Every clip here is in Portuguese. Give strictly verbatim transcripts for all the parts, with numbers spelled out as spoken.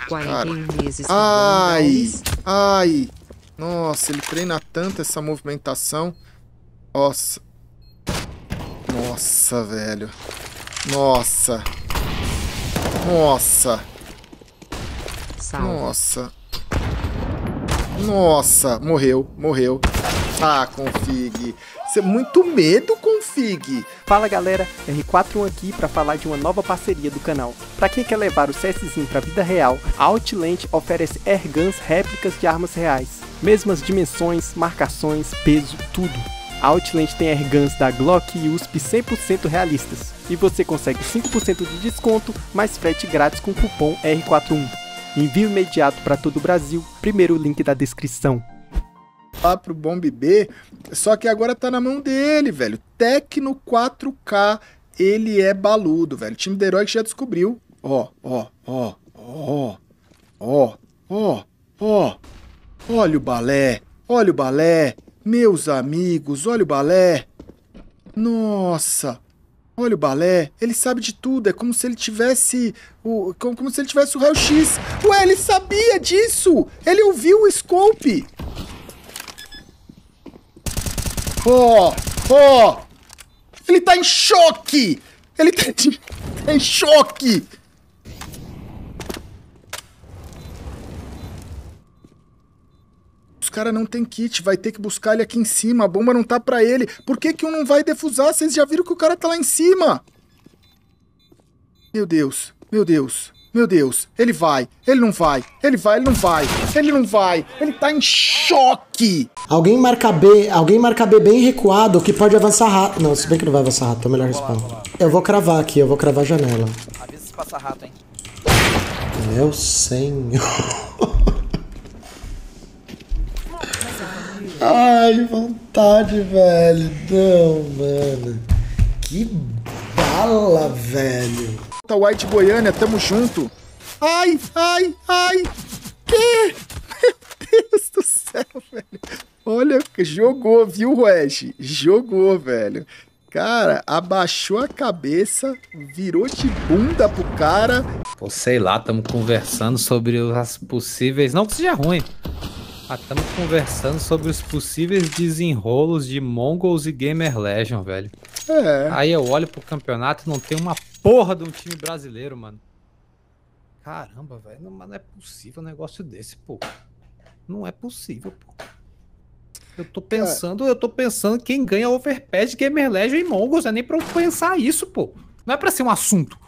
quarenta e um meses. Ai, ai. Nossa, ele treina tanto essa movimentação. Nossa. Nossa, velho. Nossa. Nossa. Salve. Nossa. Nossa. Morreu, morreu. Ah, Config. Você é muito medo, Config. Fala galera, R quatro um aqui para falar de uma nova parceria do canal. Para quem quer levar o CSzinho para a vida real, a Outland oferece airguns réplicas de armas reais. Mesmas dimensões, marcações, peso, tudo. A Outland tem airguns da Glock e U S P cem por cento realistas. E você consegue cinco por cento de desconto, mais frete grátis com o cupom R quatro um. Envio imediato para todo o Brasil, primeiro link da descrição. Lá pro Bomb B, só que agora tá na mão dele, velho. Tecno quatro K, ele é baludo, velho. O time do Herói que já descobriu. Ó, ó, ó, ó, ó, ó, ó. Olha o balé, olha o balé. Meus amigos, olha o balé. Nossa, olha o balé. Ele sabe de tudo, é como se ele tivesse o, como, como se ele tivesse o raio-x. Ué, ele sabia disso. Ele ouviu o scope. Ó, oh, ó, oh, ele tá em choque, ele tá, tá em choque. Os caras não tem kit, vai ter que buscar ele aqui em cima, a bomba não tá pra ele. Por que que um não vai defusar? Vocês já viram que o cara tá lá em cima? Meu Deus, meu Deus. Meu Deus, ele vai, ele não vai, ele vai, ele não vai, ele não vai, ele tá em choque! Alguém marca B, alguém marca B bem recuado que pode avançar rápido. Não, se bem que não vai avançar rápido, é melhor respawn. Eu vou cravar aqui, eu vou cravar a janela. Avisa se passar rato, hein? Meu senhor. Ai, vontade, velho. Não, mano. Que bala, velho. White Goiânia, tamo junto. Ai, ai, ai. Que? Meu Deus do céu, velho. Olha, jogou, viu, Wes? Jogou, velho. Cara, abaixou a cabeça, virou de bunda pro cara. Pô, sei lá, tamo conversando sobre as possíveis... Não que seja ruim. Ah, tamo conversando sobre os possíveis desenrolos de Mongols e Gamer Legion, velho. É. Aí eu olho pro campeonato e não tem uma porra de um time brasileiro, mano. Caramba, velho. Não, não é possível um negócio desse, pô. Não é possível, pô. Eu tô pensando, é. eu tô pensando quem ganha Overpass de Gamer Legion e Mongols. Não é nem pra eu pensar isso, pô. Não é pra ser um assunto.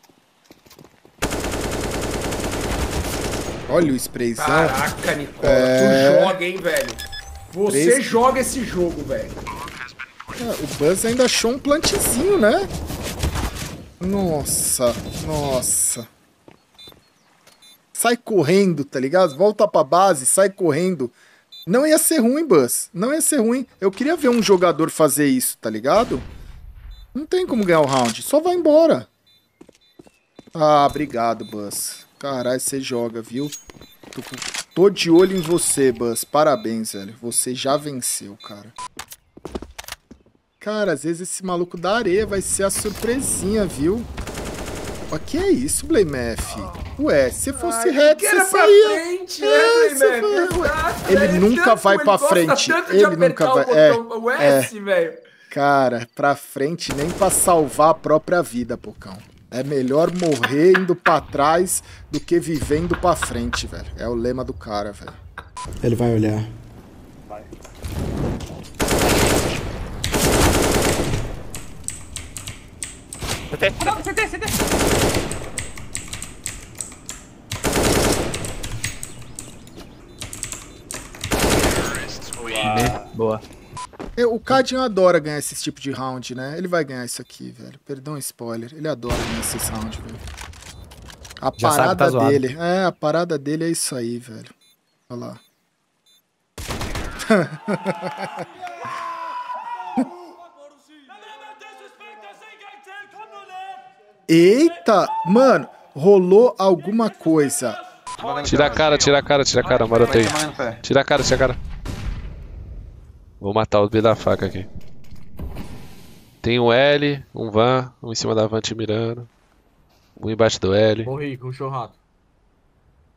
Olha o sprayzão. Caraca, Nicola, é... tu joga, hein, velho. Você Três... joga esse jogo, velho. É, o Buzz ainda achou um plantezinho, né? Nossa, nossa. Sai correndo, tá ligado? Volta pra base, sai correndo. Não ia ser ruim, Buzz. Não ia ser ruim. Eu queria ver um jogador fazer isso, tá ligado? Não tem como ganhar o round. Só vai embora. Ah, obrigado, Buzz. Caralho, você joga, viu? Tô, tô de olho em você, Buzz. Parabéns, velho. Você já venceu, cara. Cara, às vezes esse maluco da areia vai ser a surpresinha, viu? O que é isso, Blamef? Ué, se fosse reto, você saía. Frente, é, né, foi... Ele nunca vai pra frente. Ele nunca vai. É, o S, é. Cara, pra frente nem pra salvar a própria vida, Pocão. É melhor morrer indo pra trás do que vivendo pra frente, velho. É o lema do cara, velho. Ele vai olhar. Vai. C T, C T, C T. Boa. O Cadian adora ganhar esse tipo de round, né? Ele vai ganhar isso aqui, velho. Perdão o spoiler. Ele adora ganhar esses rounds, velho. A Já parada tá dele. É, a parada dele é isso aí, velho. Olha lá. Eita! Mano, rolou alguma coisa. Tira a cara, tira a cara, tira a cara, marotei. Tira a cara, tira a cara. Vou matar o B da faca aqui. Tem um L, um Van, um em cima da Van te mirando. Um embaixo do L. Morri com o churrado.